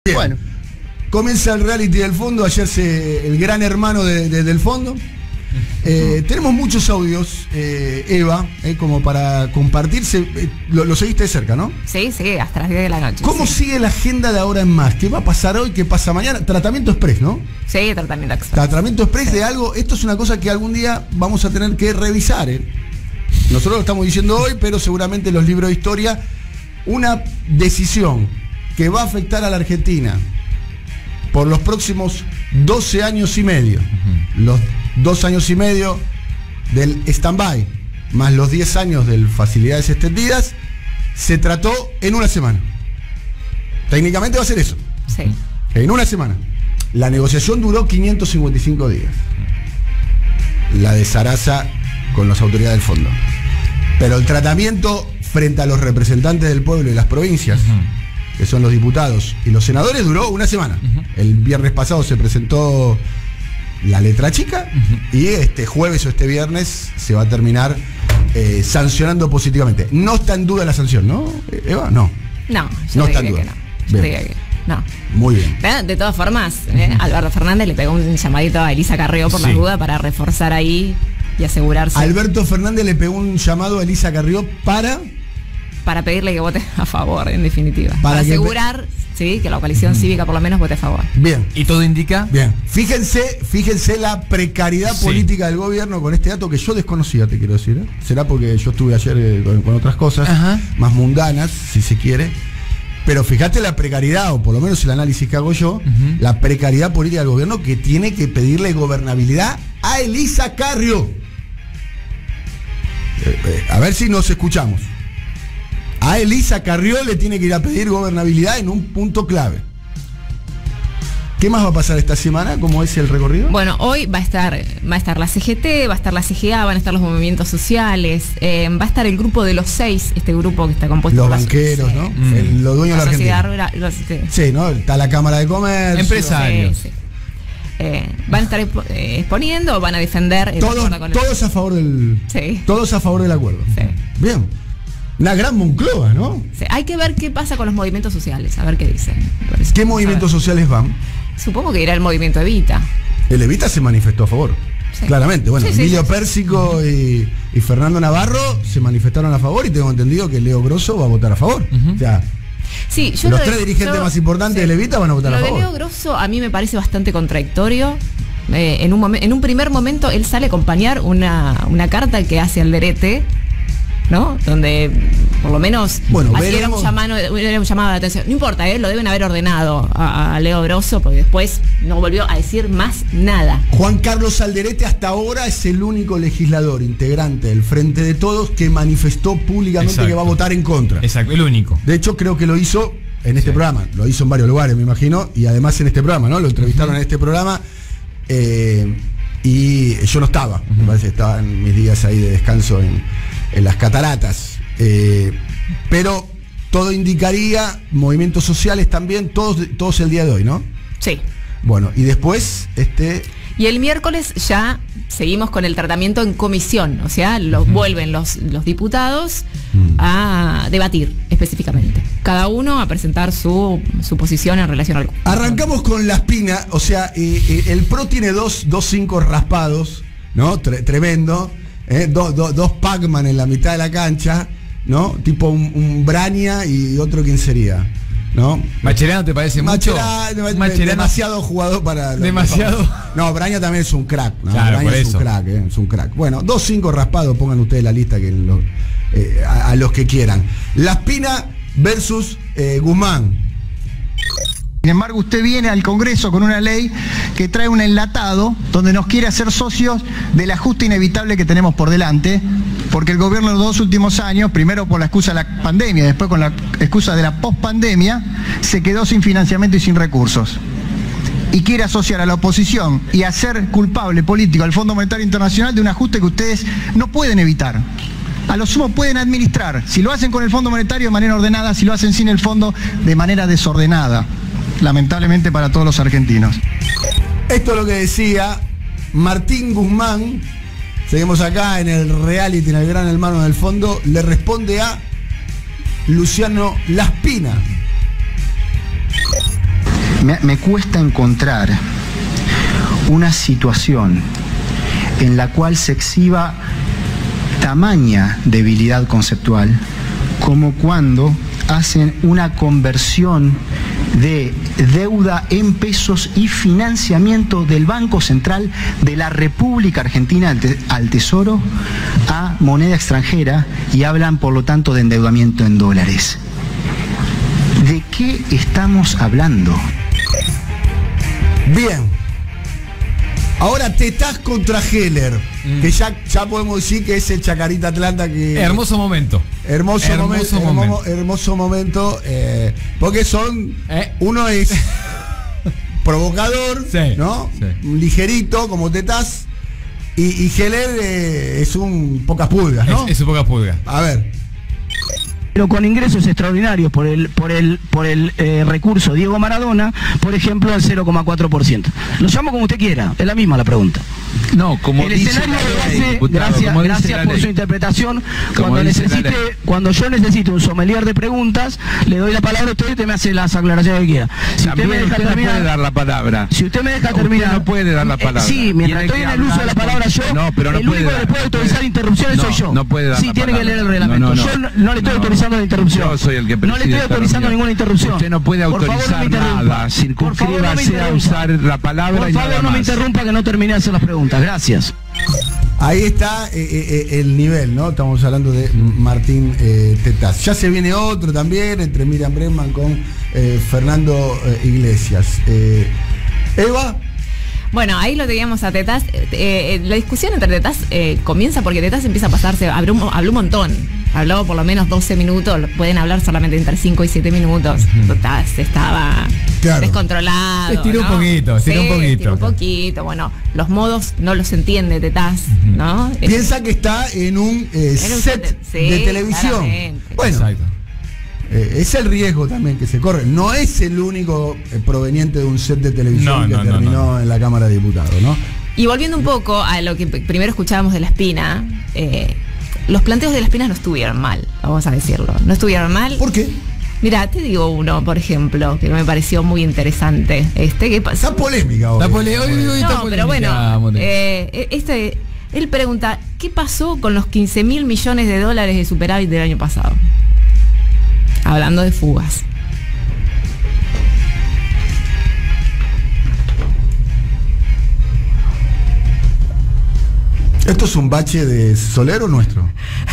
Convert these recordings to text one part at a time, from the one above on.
Bien. Bueno, comienza el reality del fondo. Ayer el gran hermano del fondo. Tenemos muchos audios, Eva, como para compartirse. Lo seguiste de cerca, ¿no? Sí, hasta las 10 de la noche. ¿Cómo sigue la agenda de ahora en más? ¿Qué va a pasar hoy? ¿Qué pasa mañana? Tratamiento express, ¿no? Sí, tratamiento express. Tratamiento express de algo. Esto es una cosa que algún día vamos a tener que revisar, ¿eh? Nosotros lo estamos diciendo hoy, pero seguramente los libros de historia. Una decisión que va a afectar a la Argentina por los próximos 12 años y medio. Los 2 años y medio del stand-by, más los 10 años de facilidades extendidas, se trató en una semana. Técnicamente va a ser eso. Sí. En una semana. La negociación duró 555 días. La de Sarasa con las autoridades del fondo. Pero el tratamiento frente a los representantes del pueblo y las provincias, que son los diputados y los senadores, duró una semana. El viernes pasado se presentó la letra chica y este jueves o este viernes se va a terminar sancionando positivamente. No está en duda la sanción, ¿no, Eva? No. No, no está en duda. Yo diría que no. Muy bien. Pero, de todas formas, Alberto Fernández le pegó un llamadito a Elisa Carrió por la duda para reforzar ahí y asegurarse. Alberto Fernández le pegó un llamado a Elisa Carrió para pedirle que vote a favor, en definitiva. Para asegurar que la coalición cívica por lo menos vote a favor. Bien. ¿Y todo indica? Bien. Fíjense la precariedad política del gobierno con este dato que yo desconocía, te quiero decir. Será porque yo estuve ayer con otras cosas más mundanas, si se quiere. Pero fíjate la precariedad, o por lo menos el análisis que hago yo, la precariedad política del gobierno que tiene que pedirle gobernabilidad a Elisa Carrió. A ver si nos escuchamos. A Elisa Carrió le tiene que ir a pedir gobernabilidad en un punto clave. ¿Qué más va a pasar esta semana? ¿Cómo es el recorrido? Bueno, hoy va a estar la CGT, va a estar la CGA, van a estar los movimientos sociales, va a estar el grupo de los 6, este grupo que está compuesto los por banqueros, ¿no? Los dueños de la Argentina. Sí, ¿no? Está la Cámara de Comercio. Empresarios. Sí. Van a estar exponiendo, van a defender. Todos a favor del. Sí. Todos a favor del acuerdo. Sí. Bien. Una gran Moncloa, ¿no? Sí. Hay que ver qué pasa con los movimientos sociales, a ver qué dicen. ¿Qué movimientos sociales van? Supongo que irá el movimiento Evita. El Evita se manifestó a favor. Sí. Claramente. Bueno, Emilio Pérsico y Fernando Navarro se manifestaron a favor y tengo entendido que Leo Grosso va a votar a favor. O sea, sí, los 3 dirigentes más importantes del Evita van a votar a favor. Lo de Leo Grosso a mí me parece bastante contradictorio. En un primer momento él sale a acompañar una carta que hace Alderete, ¿no? Donde por lo menos era un llamado de atención. No importa, lo deben haber ordenado a Leo Grosso, porque después no volvió a decir más nada. Juan Carlos Alderete hasta ahora es el único legislador integrante del Frente de Todos que manifestó públicamente que va a votar en contra. Exacto, el único. De hecho, creo que lo hizo en este programa. Lo hizo en varios lugares, me imagino, y además en este programa, ¿no? Lo entrevistaron en este programa. Y yo no estaba, me parece, estaba en mis días ahí de descanso en las cataratas, pero todo indicaría, movimientos sociales también, todos el día de hoy, ¿no? Sí. Bueno, y después y el miércoles ya seguimos con el tratamiento en comisión, o sea, vuelven los diputados a debatir específicamente, cada uno a presentar su posición en relación al. Arrancamos con la espina, o sea, el PRO tiene dos 5 raspados, ¿no? Tremendo. Dos Pac-Man en la mitad de la cancha, ¿no? Tipo un Braña y otro, ¿quién sería? ¿No? ¿Macherano te parece mucho? Macherano, demasiado jugador para. Demasiado. No, Braña también es un crack, ¿no? Claro, Braña es un crack, es un crack. Bueno, 2 5 raspados, pongan ustedes la lista que a los que quieran. La Espina versus Guzmán. Sin embargo, usted viene al Congreso con una ley que trae un enlatado donde nos quiere hacer socios del ajuste inevitable que tenemos por delante, porque el gobierno en los 2 últimos años, primero por la excusa de la pandemia, después con la excusa de la pospandemia, se quedó sin financiamiento y sin recursos. Y quiere asociar a la oposición y hacer culpable político al Fondo Monetario Internacional de un ajuste que ustedes no pueden evitar. A lo sumo pueden administrar, si lo hacen con el Fondo Monetario de manera ordenada, si lo hacen sin el fondo de manera desordenada. Lamentablemente para todos los argentinos. Esto es lo que decía Martín Guzmán. Seguimos acá en el reality, en el gran hermano del fondo. Le responde a Luciano Laspina. me cuesta encontrar una situación en la cual se exhiba tamaña debilidad conceptual como cuando hacen una conversión de deuda en pesos y financiamiento del Banco Central de la República Argentina al Tesoro a moneda extranjera y hablan por lo tanto de endeudamiento en dólares. ¿De qué estamos hablando? Bien. Ahora Tetaz contra Heller, que ya podemos decir que es el Chacarita Atlanta que... Hermoso momento. Hermoso momento, porque son... Uno es provocador, sí, ¿no? Sí. Ligerito, como Tetaz, y Heller es un pocas pulgas, ¿no? Es un pocas pulgas. A ver. Pero con ingresos extraordinarios por el recurso Diego Maradona, por ejemplo, al 0,4%. Lo llamo como usted quiera, es la misma la pregunta. No, como el dice escenario la ley, base, diputado, gracias por su interpretación. Cuando yo necesite un sommelier de preguntas, le doy la palabra a usted y usted me hace las aclaraciones que quiera. Si también usted me deja terminar, no puede dar la palabra. Si usted me deja terminar, usted no puede dar la palabra. Sí, mientras estoy en el uso de la palabra yo, pero no el único que le puede autorizar interrupciones soy yo. No puede dar sí, la tiene palabra. que leer el reglamento. Yo no le estoy autorizando la interrupción. Yo soy el que preside. No le estoy autorizando ninguna interrupción. Usted no puede autorizar nada. Circunscríbase a usar la palabra. Por favor, no me interrumpa que no terminé de hacer las preguntas. Gracias. Ahí está el nivel, ¿no? Estamos hablando de Martín Tetaz. Ya se viene otro también, entre Miriam Bregman con Fernando Iglesias. Eva. Bueno, ahí lo teníamos a Tetaz. La discusión entre Tetaz comienza porque Tetaz empieza a pasarse, habló un montón. Habló por lo menos 12 minutos, pueden hablar solamente entre 5 y 7 minutos. Tetaz estaba descontrolado. Se estiró, ¿no? Estiró un poquito. Bueno, los modos no los entiende Tetaz, ¿no? Piensa que está en un set de televisión. Claramente. Bueno. Exacto. Es el riesgo también que se corre. No es el único proveniente de un set de televisión que terminó en la Cámara de Diputados, ¿no? Y volviendo un poco a lo que primero escuchábamos de La Espina, los planteos de La Espina no estuvieron mal, vamos a decirlo. No estuvieron mal. ¿Por qué? Mira, te digo uno, por ejemplo, que me pareció muy interesante. ¿Qué pasa? Está polémica hoy. No, pero bueno, él pregunta, ¿qué pasó con los 15.000 millones de dólares de superávit del año pasado? Hablando de fugas. ¿Esto es un bache de Soler o nuestro?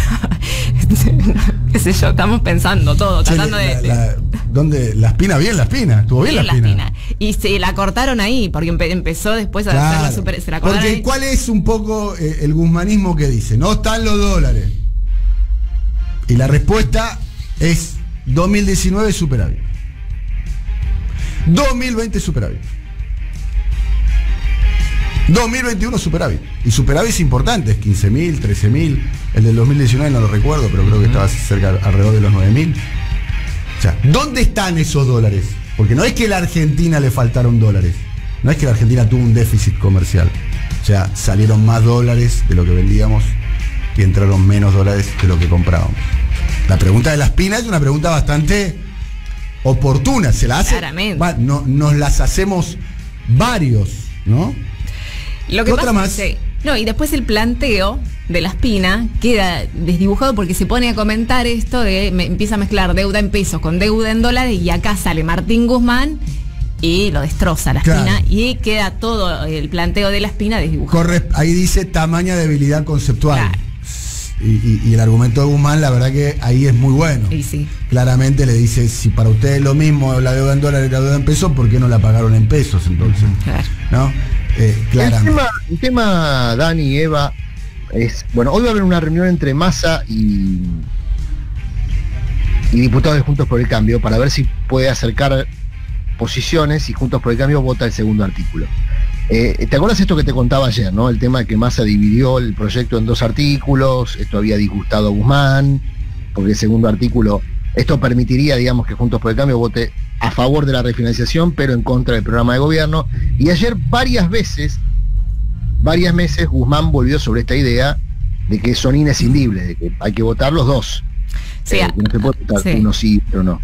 Qué sé yo, estamos pensando todo, tratando ¿Dónde? La Espina, bien la Espina, estuvo bien la Espina. Y se la cortaron ahí, porque empezó después a hacer la super. Se la cortaron porque ahí. ¿Cuál es un poco el guzmanismo que dice? No están los dólares. Y la respuesta es 2019 superávit. 2020 superávit. 2021 superávit. Y superávit es importante, es 15.000, 13.000. El del 2019 no lo recuerdo, pero creo que estaba cerca, alrededor de los 9.000. O sea, ¿dónde están esos dólares? Porque no es que a la Argentina le faltaron dólares. No es que la Argentina tuvo un déficit comercial. O sea, salieron más dólares de lo que vendíamos y entraron menos dólares de lo que comprábamos. La pregunta de la Espina es una pregunta bastante oportuna. Se la hace. Claramente. Nos las hacemos varios, ¿no? Lo que pasa más? No, y después el planteo de la Espina queda desdibujado porque se pone a comentar esto de empieza a mezclar deuda en pesos con deuda en dólares y acá sale Martín Guzmán y lo destroza la Espina y queda todo el planteo de la Espina desdibujado. Ahí dice tamaña debilidad conceptual. Claro. Y el argumento de Guzmán, la verdad que ahí es muy bueno. Y sí. Claramente le dice, si para ustedes es lo mismo la deuda en dólares y la deuda en pesos, ¿por qué no la pagaron en pesos entonces? Claro. ¿No? Claramente. El tema, Dani y Eva, es, bueno, hoy va a haber una reunión entre Massa y diputados de Juntos por el Cambio para ver si puede acercar posiciones y Juntos por el Cambio vota el segundo artículo. ¿Te acuerdas esto que te contaba ayer, no? El tema de que Massa dividió el proyecto en 2 artículos, esto había disgustado a Guzmán, porque el segundo artículo, esto permitiría, digamos, que Juntos por el Cambio vote a favor de la refinanciación, pero en contra del programa de gobierno. Y ayer varias veces, Guzmán volvió sobre esta idea de que son inescindibles, de que hay que votar los dos. Sí, no se puede votar uno sí, pero no.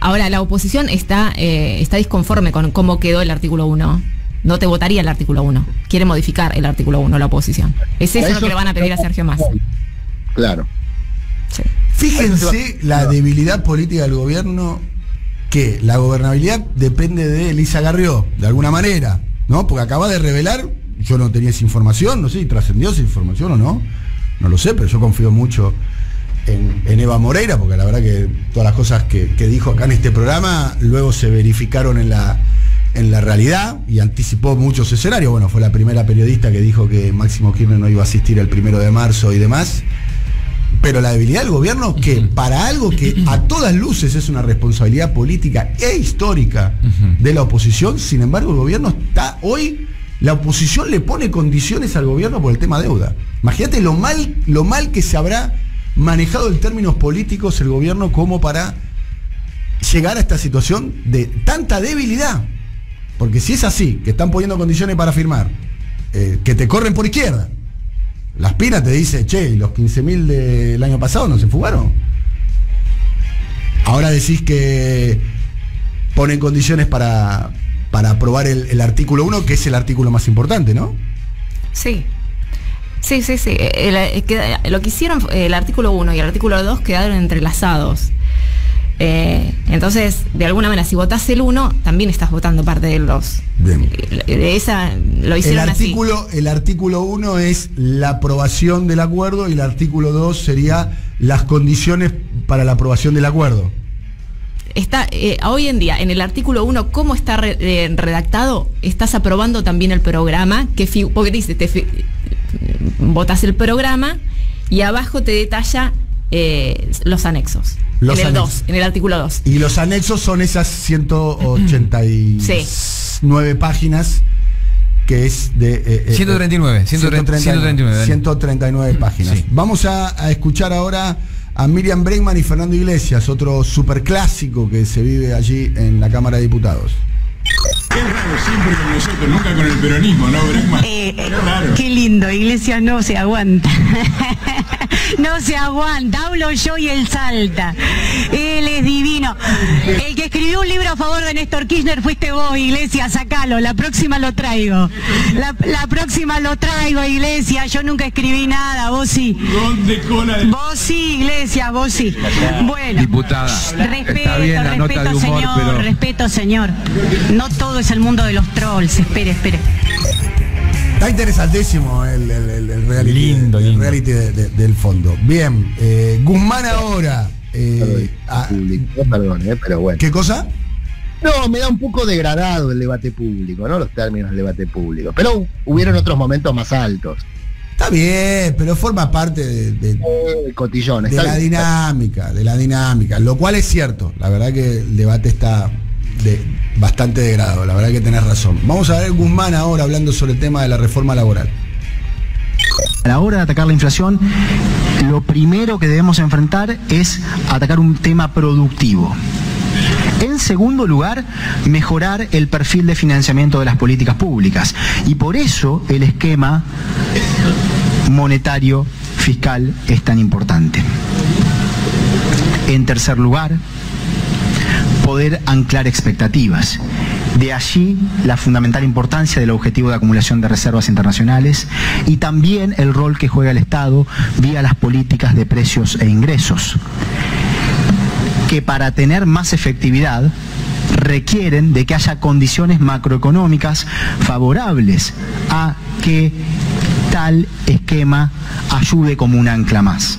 Ahora, la oposición está disconforme con cómo quedó el artículo 1. No te votaría el artículo 1. Quiere modificar el artículo 1, la oposición. Es eso lo que le van a pedir a Sergio Massa. Claro. Sí. Fíjense la debilidad política del gobierno, que la gobernabilidad depende de Elisa Carrió, de alguna manera, ¿no? Porque acaba de revelar, yo no tenía esa información, no sé si trascendió esa información o no, no lo sé, pero yo confío mucho en Eva Moreira, porque la verdad que todas las cosas que dijo acá en este programa luego se verificaron en la realidad y anticipó muchos escenarios. Bueno, fue la primera periodista que dijo que Máximo Kirchner no iba a asistir el 1 de marzo y demás. Pero la debilidad del gobierno, que para algo que a todas luces es una responsabilidad política e histórica de la oposición, sin embargo el gobierno está hoy, la oposición le pone condiciones al gobierno por el tema deuda. Imagínate lo mal que se habrá manejado en términos políticos el gobierno como para llegar a esta situación de tanta debilidad. Porque si es así, que están poniendo condiciones para firmar, que te corren por izquierda, la Espina te dice, che, ¿y los 15.000 del año pasado no se fugaron? Ahora decís que ponen condiciones para aprobar el artículo 1, que es el artículo más importante, ¿no? Sí. Sí. Lo que hicieron, el artículo 1 y el artículo 2 quedaron entrelazados. Entonces, de alguna manera, si votás el 1, también estás votando parte del 2. Bien. De esa lo hicieron el artículo 1 es la aprobación del acuerdo y el artículo 2 sería las condiciones para la aprobación del acuerdo. Está hoy en día, en el artículo 1, ¿cómo está redactado? Estás aprobando también el programa, porque dice, votás el programa y abajo te detalla los anexos. En el artículo 2. Y los anexos son esas 189 páginas, que es de... 139 páginas. Sí. Vamos a escuchar ahora a Miriam Bregman y Fernando Iglesias, otro superclásico que se vive allí en la Cámara de Diputados. Qué raro, siempre con nosotros, nunca con el peronismo, ¿no, Bregman? Qué raro. Qué lindo, Iglesias no se aguanta. No se aguanta, hablo yo y él salta. Él es divino. El que escribió un libro a favor de Néstor Kirchner fuiste vos, Iglesias, sacalo, la próxima lo traigo. La próxima lo traigo, Iglesias, yo nunca escribí nada, vos sí. Vos sí, Iglesias, vos sí. Bueno. Diputada, está bien la nota de humor, señor, pero... Respeto, señor. No todo es el mundo de los trolls, espere. Está interesantísimo el reality, lindo. Reality del fondo. Bien, Guzmán ahora. Perdón, pero bueno. ¿Qué cosa? No, me da un poco degradado el debate público, ¿no? Los términos del debate público. Pero hubieron otros momentos más altos. Está bien, pero forma parte de cotillones. De la dinámica, lo cual es cierto. La verdad que el debate está bastante degradado, la verdad que tenés razón. Vamos a ver Guzmán ahora hablando sobre el tema de la reforma laboral. A la hora de atacar la inflación, lo primero que debemos enfrentar es atacar un tema productivo. En segundo lugar, mejorar el perfil de financiamiento de las políticas públicas. Y por eso el esquema monetario fiscal es tan importante. En tercer lugar, poder anclar expectativas. De allí la fundamental importancia del objetivo de acumulación de reservas internacionales y también el rol que juega el Estado vía las políticas de precios e ingresos, que para tener más efectividad requieren de que haya condiciones macroeconómicas favorables a que tal esquema ayude como un ancla más.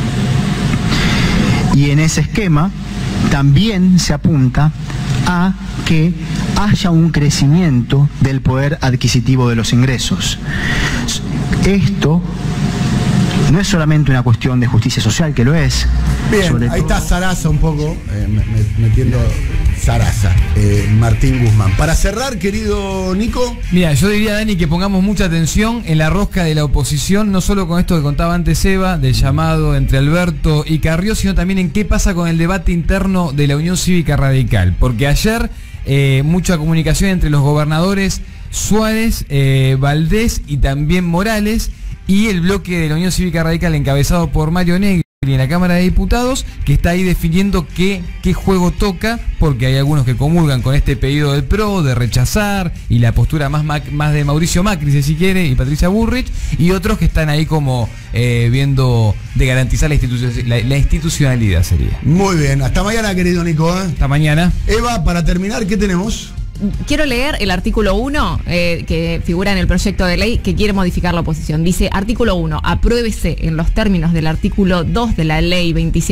Y en ese esquema también se apunta a que haya un crecimiento del poder adquisitivo de los ingresos. Esto no es solamente una cuestión de justicia social, que lo es. Bien, ahí está Sarasa un poco, metiendo Sarasa, Martín Guzmán. Para cerrar, querido Nico. Mira, yo diría, Dani, que pongamos mucha atención en la rosca de la oposición, no solo con esto que contaba antes Eva, del llamado entre Alberto y Carrió, sino también en qué pasa con el debate interno de la Unión Cívica Radical. Porque ayer mucha comunicación entre los gobernadores Suárez, Valdés y también Morales, y el bloque de la Unión Cívica Radical encabezado por Mario Negri, y en la Cámara de Diputados, que está ahí definiendo qué juego toca, porque hay algunos que comulgan con este pedido del PRO de rechazar y la postura más de Mauricio Macri, si quiere, y Patricia Bullrich, y otros que están ahí como viendo de garantizar la institucionalidad sería. Muy bien, hasta mañana, querido Nico. Hasta mañana. Eva, para terminar, ¿qué tenemos? Quiero leer el artículo 1 que figura en el proyecto de ley que quiere modificar la oposición. Dice, artículo 1, apruébese en los términos del artículo 2 de la ley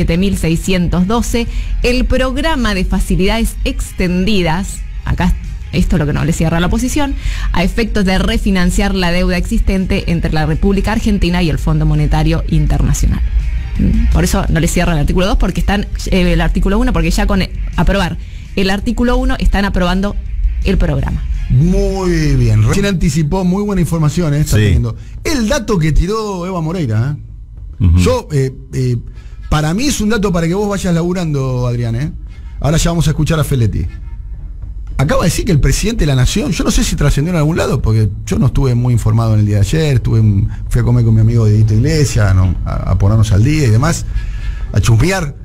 27.612 el programa de facilidades extendidas, acá esto es lo que no le cierra la oposición, a efectos de refinanciar la deuda existente entre la República Argentina y el Fondo Monetario Internacional. Por eso no le cierra el artículo 2, porque están el artículo 1, porque ya con aprobar el artículo 1 están aprobando el programa. Muy bien. Recién anticipó muy buena información, está teniendo. El dato que tiró Eva Moreira, yo, para mí es un dato para que vos vayas laburando, Adrián, Ahora ya vamos a escuchar a Feletti. Acaba de decir que el presidente de la Nación, yo no sé si trascendió en algún lado, porque yo no estuve muy informado en el día de ayer, fui a comer con mi amigo Dieguito Iglesias, a ponernos al día y demás, a chusmear,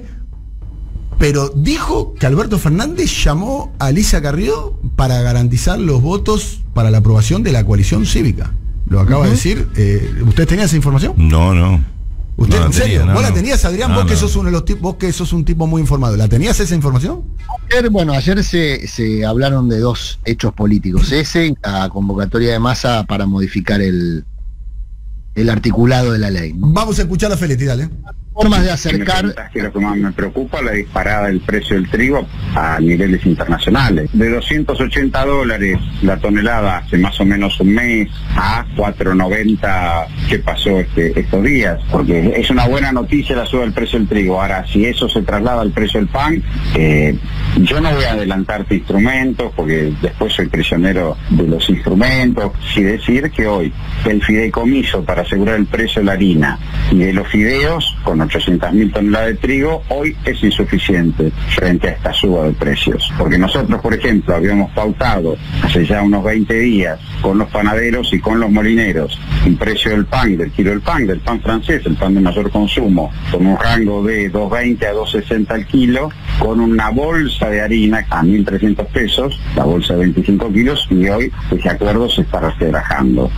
pero dijo que Alberto Fernández llamó a Alicia Carrió para garantizar los votos para la aprobación de la coalición cívica. Lo acaba de decir. ¿Usted tenía esa información? No. ¿Usted, no, en serio? tenía, ¿Vos la tenías, Adrián? Vos que sos uno de los tipos, vos que sos un tipo muy informado. ¿La tenías esa información? Ayer se hablaron de dos hechos políticos. Ese, la convocatoria de Massa para modificar el articulado de la ley, ¿no? Vamos a escuchar a Feletti, dale. Formas de acercar. Que lo que más me preocupa, la disparada del precio del trigo a niveles internacionales. De $280 la tonelada hace más o menos un mes a $4.90 que pasó estos días. Porque es una buena noticia la suba del precio del trigo. Ahora, si eso se traslada al precio del pan, yo no voy a adelantarte instrumentos porque después soy prisionero de los instrumentos. Si decir que hoy el fideicomiso para asegurar el precio de la harina y de los fideos con 800.000 toneladas de trigo, hoy es insuficiente frente a esta suba de precios. Porque nosotros, por ejemplo, habíamos pautado hace ya unos 20 días con los panaderos y con los molineros un precio del pan, del kilo del pan francés, el pan de mayor consumo, con un rango de 2.20 a 2.60 al kilo, con una bolsa de harina a 1.300 pesos, la bolsa de 25 kilos, y hoy ese acuerdo se está resquebrajando.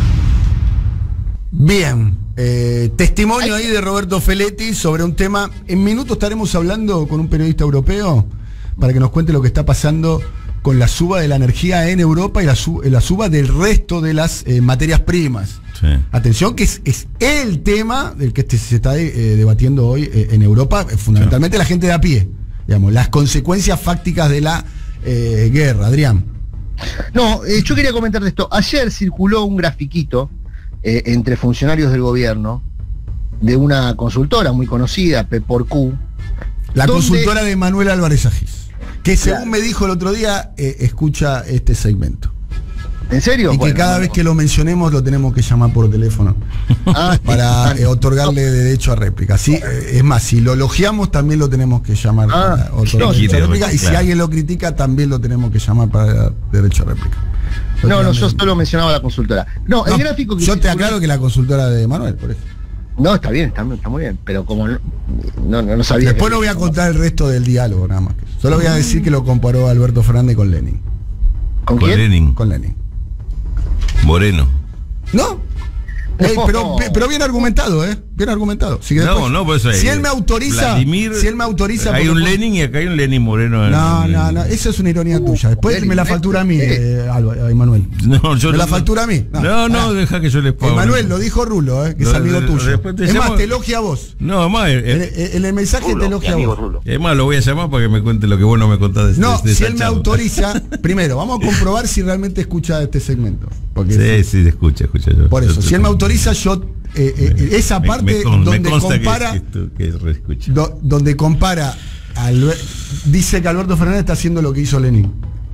Bien, testimonio ahí de Roberto Feletti sobre un tema. En minutos estaremos hablando con un periodista europeo para que nos cuente lo que está pasando con la suba de la energía en Europa y la suba del resto de las materias primas. Sí. Atención, que es el tema del que se está debatiendo hoy en Europa, fundamentalmente sí. La gente de a pie, digamos, las consecuencias fácticas de la guerra. Adrián. No, yo quería comentar de esto. Ayer circuló un grafiquito entre funcionarios del gobierno de una consultora muy conocida, P4Q. La consultora de Manuel Álvarez Agis, que según me dijo el otro día, escucha este segmento. ¿En serio? Y que cada vez que lo mencionemos lo tenemos que llamar por teléfono para otorgarle derecho a réplica. Sí, es más, si lo elogiamos también lo tenemos que llamar para otorgarle derecho a réplica. Y si alguien lo critica también lo tenemos que llamar para derecho a réplica. No, yo solo mencionaba la consultora. No, el gráfico que yo te aclaro que la consultora de Manuel, por eso. No, está bien, está muy bien, pero como no sabía. Después no voy a contar el resto del diálogo, nada más. Solo voy a decir que lo comparó Alberto Fernández con Lenin. ¿Con quién? Lenin. Con Lenin. Moreno. ¿No? Pero bien argumentado, bien argumentado. Si pues si él me autoriza, Vladimir, hay un Lenin y acá hay un Lenin Moreno. No, eso es una ironía tuya. Después me la factura a mí, Emanuel. Me la factura a mí. No, deja que yo les ponga. Emanuel, lo dijo Rulo, que es amigo tuyo. Es más, te elogia a vos. No, además. En el mensaje Rulo, te elogia a vos. Es más, lo voy a llamar para que me cuente lo que vos no me contás de si él me autoriza, primero, vamos a comprobar si realmente escucha este segmento. Sí, escucha yo. Por eso, si él me autoriza, yo esa parte donde compara donde compara dice que Alberto Fernández está haciendo lo que hizo Lenin.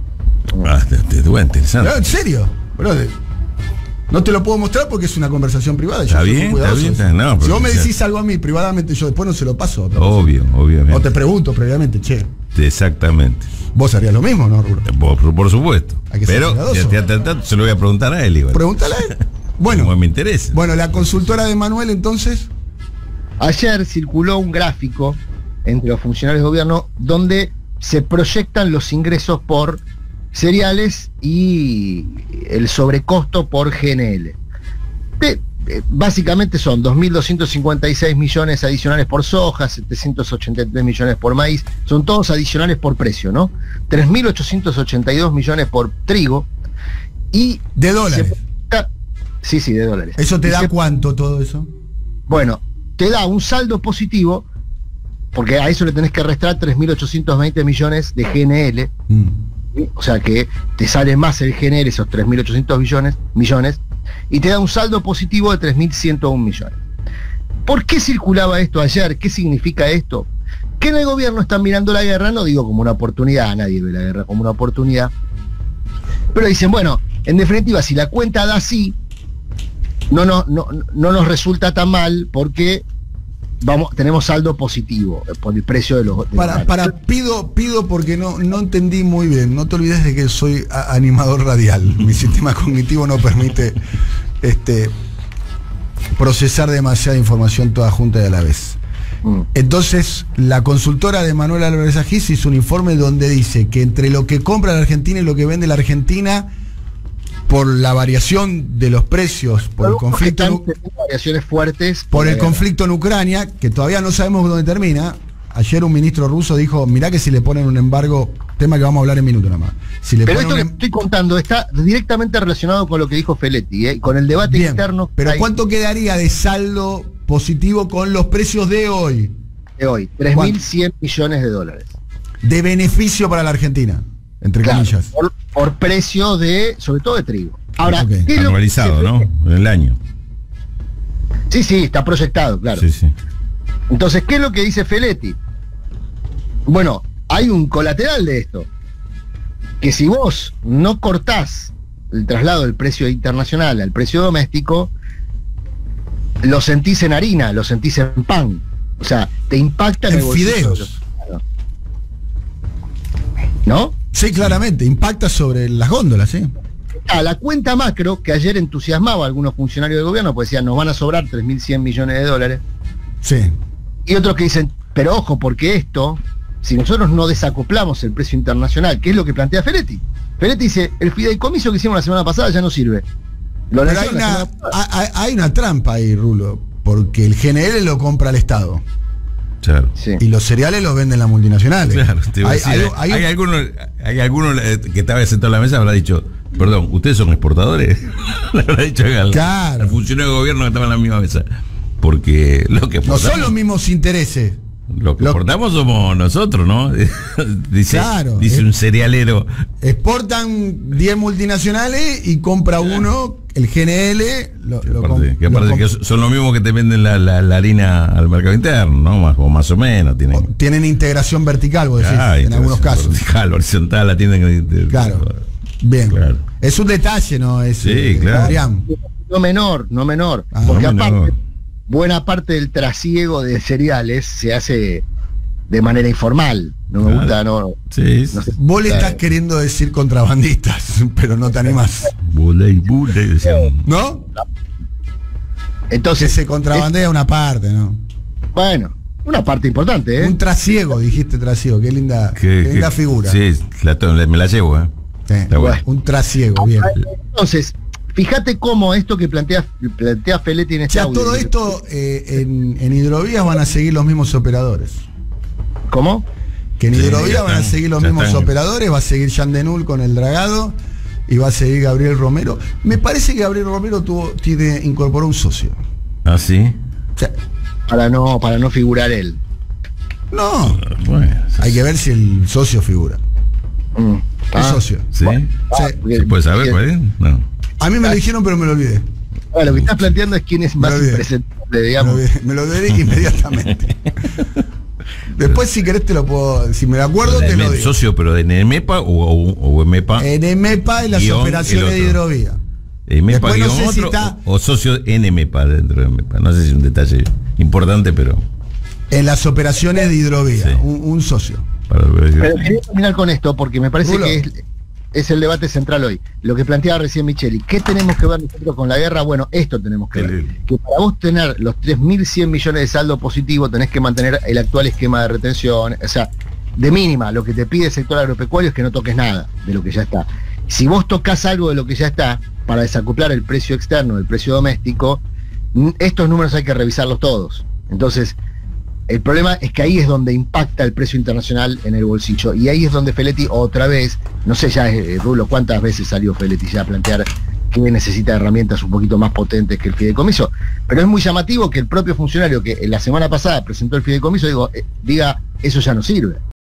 Interesante. ¿En serio? No te lo puedo mostrar porque es una conversación privada. Está bien. Si vos me decís algo a mí privadamente, yo después no se lo paso. Obviamente. O te pregunto previamente, che. Exactamente. ¿Vos harías lo mismo, no, Rulo? Por supuesto. Pero se lo voy a preguntar a él igual. Pregúntale a él. Bueno, como me interesa. Bueno, la consultora de Manuel, entonces. Ayer circuló un gráfico entre los funcionarios de gobierno donde se proyectan los ingresos por cereales y el sobrecosto por GNL. Básicamente son 2.256 millones adicionales por soja, 783 millones por maíz, son todos adicionales por precio, ¿no? 3.882 millones por trigo y... ¿De dólares? Sí, de dólares. ¿Eso te da cuánto todo eso? Bueno, te da un saldo positivo, porque a eso le tenés que restar 3.820 millones de GNL, o sea que te sale más el GNL, esos 3.800 millones, y te da un saldo positivo de 3.101 millones. ¿Por qué circulaba esto ayer? ¿Qué significa esto? Que en el gobierno están mirando la guerra, no digo como una oportunidad, nadie ve la guerra como una oportunidad, pero dicen, bueno, en definitiva, si la cuenta da así, no nos resulta tan mal porque tenemos saldo positivo por el precio de los... Pido porque no entendí muy bien. No te olvides de que soy animador radial. Mi sistema cognitivo no permite procesar demasiada información toda junta y a la vez. Entonces, la consultora de Manuel Álvarez Agis hizo un informe donde dice que entre lo que compra la Argentina y lo que vende la Argentina, por la variación de los precios, por el conflicto, variaciones fuertes por el conflicto en Ucrania, que todavía no sabemos dónde termina. Ayer un ministro ruso dijo, mirá que si le ponen un embargo, tema que vamos a hablar en minutos nada más. Pero esto que estoy contando está directamente relacionado con lo que dijo Feletti, con el debate interno. Pero ¿cuánto quedaría de saldo positivo con los precios de hoy? De hoy, 3.100 millones de dólares. De beneficio para la Argentina, entre comillas. Por precio de, sobre todo de trigo. Ahora, anualizado, ¿no? En el año. Sí, está proyectado, claro. Sí. Entonces, ¿qué es lo que dice Feletti? Bueno, hay un colateral de esto. Que si vos no cortás el traslado del precio internacional al precio doméstico, lo sentís en harina, lo sentís en pan. O sea, te impacta en el fideos. ¿No? Sí, claramente, impacta sobre las góndolas, ¿sí? A la cuenta macro, que ayer entusiasmaba a algunos funcionarios del gobierno, pues decían, nos van a sobrar 3.100 millones de dólares. Sí. Y otros que dicen, pero ojo, porque esto, si nosotros no desacoplamos el precio internacional, que es lo que plantea Feletti. Feletti dice, el fideicomiso que hicimos la semana pasada ya no sirve. Pero hay una trampa ahí, Rulo, porque el GNL lo compra el Estado. Claro. Sí. Y los cereales los venden las multinacionales. Claro, hay alguno que estaba sentado en la mesa habrá dicho, perdón, ¿ustedes son exportadores? Le habrá dicho al funcionario de gobierno que estaba en la misma mesa. Porque lo que no son los mismos intereses. Lo que exportamos somos nosotros, ¿no? dice un cerealero. Exportan 10 multinacionales y compra uno, el GNL. Que son los mismos que te venden la harina al mercado interno, ¿no? Más o menos. Tienen integración vertical, vos decís, en algunos casos. Vertical, horizontal, la tienen. Claro. Bien. Claro. Es un detalle, ¿no? Sí, claro. No menor. Porque aparte, buena parte del trasiego de cereales se hace de manera informal. No me gusta, no. Sí. No sé, vos le estás queriendo decir contrabandistas, pero no te animás. Buley, decían. ¿No? Entonces se contrabandea una parte, ¿no? Bueno, una parte importante, ¿eh? Un trasiego, dijiste trasiego, qué linda figura. Sí, me la llevo, ¿eh? Sí, un trasiego, bien. Entonces, fíjate cómo esto que plantea Feletti en este audio. Todo esto en hidrovías van a seguir los mismos operadores. ¿Cómo? Que en hidrovías van a seguir los mismos operadores, va a seguir Jean Denul con el dragado y va a seguir Gabriel Romero. Me parece que Gabriel Romero incorporó un socio. ¿Ah, sí? Sí. Para no figurar él. No. Bueno, hay que ver si el socio figura. El socio. ¿Sí? ¿Se puede saber cuál es? No. A mí me lo dijeron, pero me lo olvidé. Bueno, lo que estás planteando es quién es más impresentable, digamos. Me lo olvidé inmediatamente. Después, si querés, te lo puedo. Si me acuerdo, te lo digo. ¿Socio, pero de NEMEPA o EMEPA? En EMEPA, en las operaciones de hidrovía. EMEPA guión no otro, o socio en EMEPA dentro de EMEPA. No sé si es un detalle importante, pero. En las operaciones de hidrovía, un socio. Pero quería terminar con esto porque me parece que es es el debate central hoy. Lo que planteaba recién Micheli, ¿qué tenemos que ver nosotros con la guerra? Bueno, esto tenemos que ver. Que para vos tener los 3.100 millones de saldo positivo tenés que mantener el actual esquema de retención. O sea, de mínima, lo que te pide el sector agropecuario es que no toques nada de lo que ya está. Si vos tocas algo de lo que ya está, para desacoplar el precio externo del precio doméstico, estos números hay que revisarlos todos. Entonces, el problema es que ahí es donde impacta el precio internacional en el bolsillo. Y ahí es donde Feletti otra vez, no sé ya, Rulo, cuántas veces salió Feletti ya a plantear que necesita herramientas un poquito más potentes que el fideicomiso. Pero es muy llamativo que el propio funcionario que la semana pasada presentó el fideicomiso diga, eso ya no sirve.